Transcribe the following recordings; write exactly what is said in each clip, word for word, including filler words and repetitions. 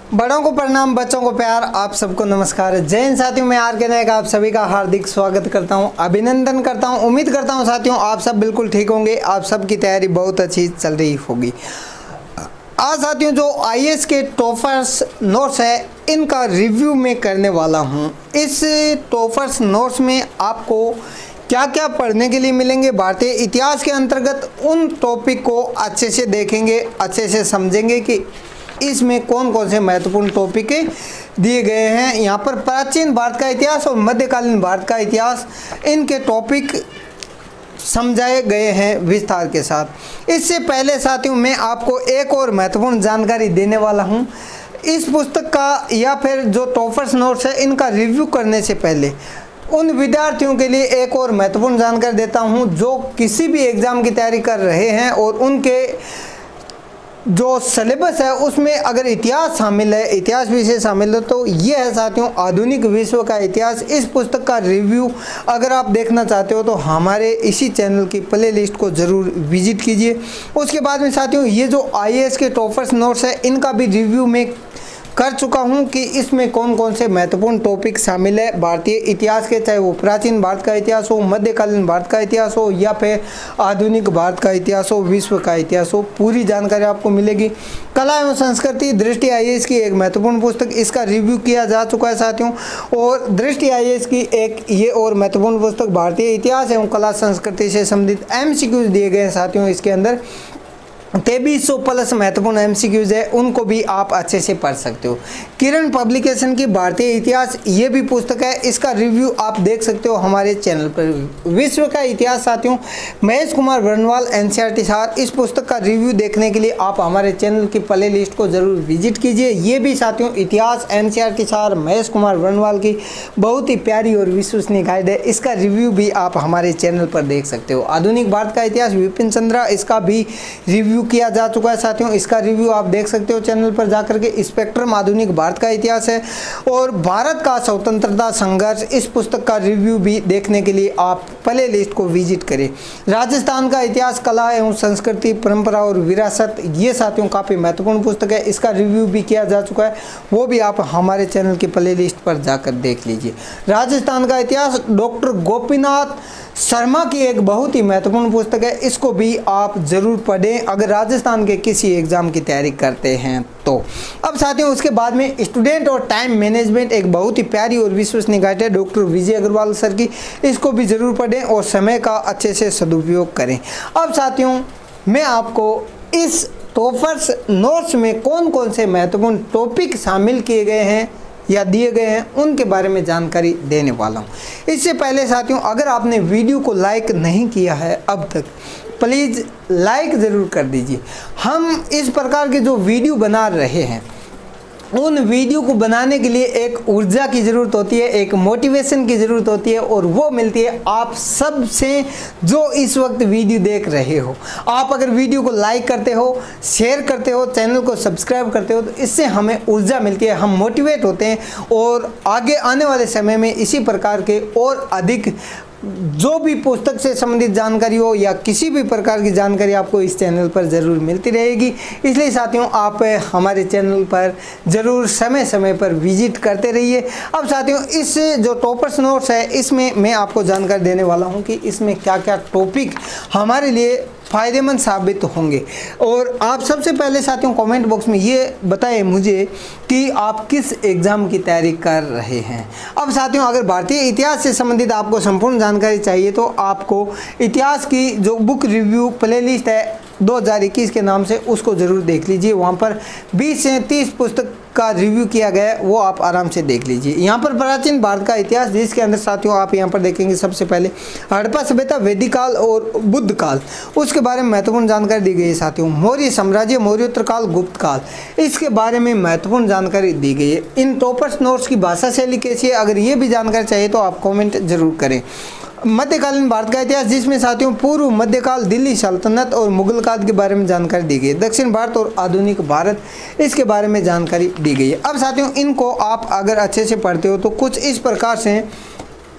बड़ों को प्रणाम, बच्चों को प्यार, आप सबको नमस्कार। जय हिंद साथियों, मैं आर के नायक आप सभी का हार्दिक स्वागत करता हूं, अभिनंदन करता हूं। उम्मीद करता हूं साथियों आप सब बिल्कुल ठीक होंगे, आप सबकी तैयारी बहुत अच्छी चल रही होगी। आज साथियों जो आई ए एस के टॉपर्स नोट्स है इनका रिव्यू मैं करने वाला हूं। इस टॉपर्स नोट्स में आपको क्या क्या पढ़ने के लिए मिलेंगे, भारतीय इतिहास के अंतर्गत उन टॉपिक को अच्छे से देखेंगे, अच्छे से समझेंगे कि इसमें कौन कौन से महत्वपूर्ण टॉपिक दिए गए हैं। यहाँ पर प्राचीन भारत का इतिहास और मध्यकालीन भारत का इतिहास, इनके टॉपिक समझाए गए हैं विस्तार के साथ। इससे पहले साथियों मैं आपको एक और महत्वपूर्ण जानकारी देने वाला हूँ। इस पुस्तक का या फिर जो टॉपर्स नोट्स है इनका रिव्यू करने से पहले उन विद्यार्थियों के लिए एक और महत्वपूर्ण जानकारी देता हूं जो किसी भी एग्ज़ाम की तैयारी कर रहे हैं और उनके जो सिलेबस है उसमें अगर इतिहास शामिल है, इतिहास विषय शामिल है, तो ये है साथियों आधुनिक विश्व का इतिहास। इस पुस्तक का रिव्यू अगर आप देखना चाहते हो तो हमारे इसी चैनल की प्ले लिस्ट को ज़रूर विजिट कीजिए। उसके बाद में साथियों ये जो आई ए एस के टॉपर्स नोट्स है इनका भी रिव्यू मैं कर चुका हूं कि इसमें कौन कौन से महत्वपूर्ण टॉपिक शामिल है भारतीय इतिहास के, चाहे वो प्राचीन भारत का इतिहास हो, मध्यकालीन भारत का इतिहास हो या फिर आधुनिक भारत का इतिहास हो, विश्व का इतिहास हो, पूरी जानकारी आपको मिलेगी। कला एवं संस्कृति दृष्टि आई ए एस की एक महत्वपूर्ण पुस्तक, इसका रिव्यू किया जा चुका है साथियों। और दृष्टि आई ए एस की एक ये और महत्वपूर्ण पुस्तक भारतीय इतिहास एवं कला संस्कृति से संबंधित एम सी क्यूज दिए गए हैं साथियों। इसके अंदर तेईस सौ प्लस महत्वपूर्ण एम सी क्यूज है, उनको भी आप अच्छे से पढ़ सकते हो। किरण पब्लिकेशन की भारतीय इतिहास ये भी पुस्तक है, इसका रिव्यू आप देख सकते हो हमारे चैनल पर। विश्व का इतिहास साथियों Mahesh Kumar Varnwal N C E R T सार, इस पुस्तक का रिव्यू देखने के लिए आप हमारे चैनल की प्ले लिस्ट को जरूर विजिट कीजिए। ये भी साथियों इतिहास N C E R T सार महेश कुमार वर्णवाल की बहुत ही प्यारी और विश्वसनीय गाइड है, इसका रिव्यू भी आप हमारे चैनल पर देख सकते हो। आधुनिक भारत का इतिहास विपिन चंद्रा, इसका भी रिव्यू किया जा चुका है साथियों, इसका रिव्यू आप देख सकते हो चैनल पर जाकर के। स्पेक्ट्रम आधुनिक भारत का इतिहास है और भारत का स्वतंत्रता संघर्ष, इस पुस्तक का रिव्यू भी देखने के लिए आप प्ले लिस्ट को विजिट करें। राजस्थान का इतिहास, कला एवं संस्कृति, परंपरा और विरासत, ये साथियों काफ़ी महत्वपूर्ण पुस्तक है, इसका रिव्यू भी किया जा चुका है, वो भी आप हमारे चैनल की प्ले लिस्ट पर जाकर देख लीजिए। राजस्थान का इतिहास डॉक्टर गोपीनाथ शर्मा की एक बहुत ही महत्वपूर्ण पुस्तक है, इसको भी आप ज़रूर पढ़ें अगर राजस्थान के किसी एग्ज़ाम की तैयारी करते हैं तो। अब साथियों उसके बाद में स्टूडेंट और टाइम मैनेजमेंट, एक बहुत ही प्यारी और विश्वसनीय गाइड है डॉक्टर विजय अग्रवाल सर की, इसको भी ज़रूर पढ़ें और समय का अच्छे से सदुपयोग करें। अब साथियों मैं आपको इस टॉपर्स नोट्स में कौन कौन से महत्वपूर्ण टॉपिक शामिल किए गए हैं या दिए गए हैं उनके बारे में जानकारी देने वाला हूं। इससे पहले साथियों अगर आपने वीडियो को लाइक नहीं किया है अब तक, प्लीज़ लाइक ज़रूर कर दीजिए। हम इस प्रकार के जो वीडियो बना रहे हैं उन वीडियो को बनाने के लिए एक ऊर्जा की ज़रूरत होती है, एक मोटिवेशन की ज़रूरत होती है और वो मिलती है आप सब से जो इस वक्त वीडियो देख रहे हो। आप अगर वीडियो को लाइक करते हो, शेयर करते हो, चैनल को सब्सक्राइब करते हो तो इससे हमें ऊर्जा मिलती है, हम मोटिवेट होते हैं और आगे आने वाले समय में इसी प्रकार के और अधिक जो भी पुस्तक से संबंधित जानकारी हो या किसी भी प्रकार की जानकारी आपको इस चैनल पर ज़रूर मिलती रहेगी। इसलिए साथियों आप हमारे चैनल पर ज़रूर समय समय पर विजिट करते रहिए। अब साथियों इस जो टॉपर्स नोट्स है इसमें मैं आपको जानकारी देने वाला हूं कि इसमें क्या क्या टॉपिक हमारे लिए फ़ायदेमंद साबित होंगे। और आप सबसे पहले साथियों कमेंट बॉक्स में ये बताएं मुझे कि आप किस एग्ज़ाम की तैयारी कर रहे हैं। अब साथियों अगर भारतीय इतिहास से संबंधित आपको संपूर्ण जानकारी चाहिए तो आपको इतिहास की जो बुक रिव्यू प्लेलिस्ट है दो हज़ार इक्कीस के नाम से, उसको ज़रूर देख लीजिए। वहाँ पर बीस से तीस पुस्तक का रिव्यू किया गया है, वो आप आराम से देख लीजिए। यहाँ पर प्राचीन भारत का इतिहास जिसके अंदर साथियों आप यहाँ पर देखेंगे सबसे पहले हड़प्पा सभ्यता, वैदिक काल और बुद्ध काल, उसके बारे में महत्वपूर्ण जानकारी दी गई है साथियों। मौर्य साम्राज्य, मौर्योत्तर काल, गुप्त काल, इसके बारे में महत्वपूर्ण जानकारी दी गई है। इन टॉपर्स नोट्स की भाषा शैली कैसी है, अगर ये भी जानकारी चाहिए तो आप कॉमेंट जरूर करें। मध्यकालीन भारत का इतिहास जिसमें साथियों पूर्व मध्यकाल, दिल्ली सल्तनत और मुगल काल के बारे में जानकारी दी गई है। दक्षिण भारत और आधुनिक भारत, इसके बारे में जानकारी दी गई है। अब साथियों इनको आप अगर अच्छे से पढ़ते हो तो कुछ इस प्रकार से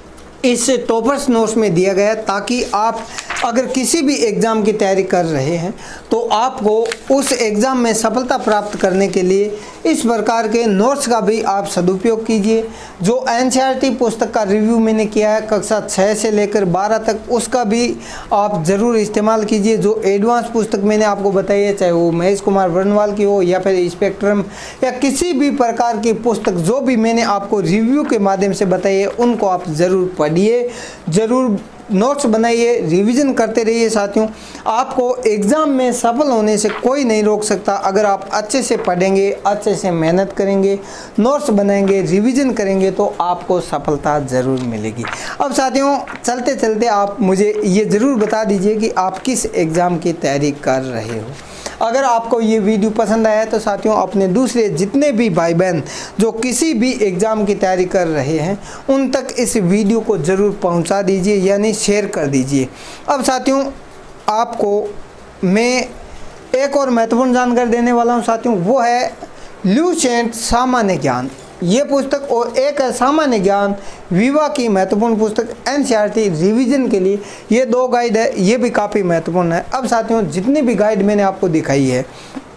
इस टॉपर्स नोट्स में दिया गया है, ताकि आप अगर किसी भी एग्ज़ाम की तैयारी कर रहे हैं तो आपको उस एग्ज़ाम में सफलता प्राप्त करने के लिए इस प्रकार के नोट्स का भी आप सदुपयोग कीजिए। जो एनसीईआरटी पुस्तक का रिव्यू मैंने किया है कक्षा छः से लेकर बारह तक, उसका भी आप ज़रूर इस्तेमाल कीजिए। जो एडवांस पुस्तक मैंने आपको बताई है, चाहे वो महेश कुमार वर्णवाल की हो या फिर स्पेक्ट्रम या किसी भी प्रकार की पुस्तक जो भी मैंने आपको रिव्यू के माध्यम से बताई है, उनको आप ज़रूर पढ़िए, ज़रूर नोट्स बनाइए, रिवीजन करते रहिए। साथियों, आपको एग्ज़ाम में सफल होने से कोई नहीं रोक सकता। अगर आप अच्छे से पढ़ेंगे, अच्छे से मेहनत करेंगे, नोट्स बनाएंगे, रिवीजन करेंगे तो आपको सफलता ज़रूर मिलेगी। अब साथियों, चलते चलते आप मुझे ये ज़रूर बता दीजिए कि आप किस एग्ज़ाम की तैयारी कर रहे हो। अगर आपको ये वीडियो पसंद आया तो साथियों, अपने दूसरे जितने भी भाई बहन जो किसी भी एग्ज़ाम की तैयारी कर रहे हैं उन तक इस वीडियो को ज़रूर पहुंचा दीजिए, यानी शेयर कर दीजिए। अब साथियों, आपको मैं एक और महत्वपूर्ण जानकारी देने वाला हूं साथियों, वो है ल्यूसेंट सामान्य ज्ञान। ये पुस्तक और एक है सामान्य ज्ञान विवा की महत्वपूर्ण पुस्तक एनसीईआरटी रिवीजन के लिए। ये दो गाइड है, ये भी काफ़ी महत्वपूर्ण है। अब साथियों, जितनी भी गाइड मैंने आपको दिखाई है,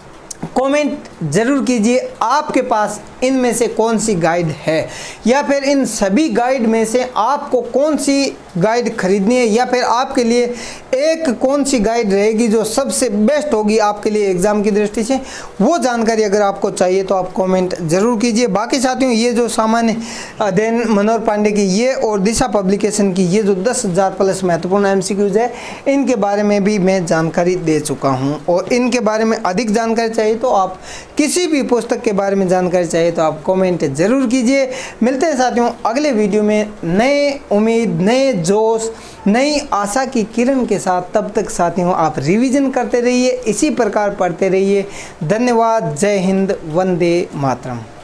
कमेंट ज़रूर कीजिए आपके पास इनमें से कौन सी गाइड है, या फिर इन सभी गाइड में से आपको कौन सी गाइड खरीदनी है, या फिर आपके लिए एक कौन सी गाइड रहेगी जो सबसे बेस्ट होगी आपके लिए एग्ज़ाम की दृष्टि से। वो जानकारी अगर आपको चाहिए तो आप कमेंट ज़रूर कीजिए। बाकी साथियों, ये जो सामान्य अध्ययन मनोहर पांडे की ये और दिशा पब्लिकेशन की ये जो दस हज़ार प्लस महत्वपूर्ण एमसीक्यूज है, इनके बारे में भी मैं जानकारी दे चुका हूँ, और इनके बारे में अधिक जानकारी चाहिए तो आप किसी भी पुस्तक के बारे में जानकारी चाहिए तो आप कमेंट ज़रूर कीजिए। मिलते हैं साथियों अगले वीडियो में नए उम्मीद, नए जोश, नई आशा की किरण के साथ। तब तक साथियों, आप रिवीजन करते रहिए, इसी प्रकार पढ़ते रहिए। धन्यवाद। जय हिंद, वंदे मातरम।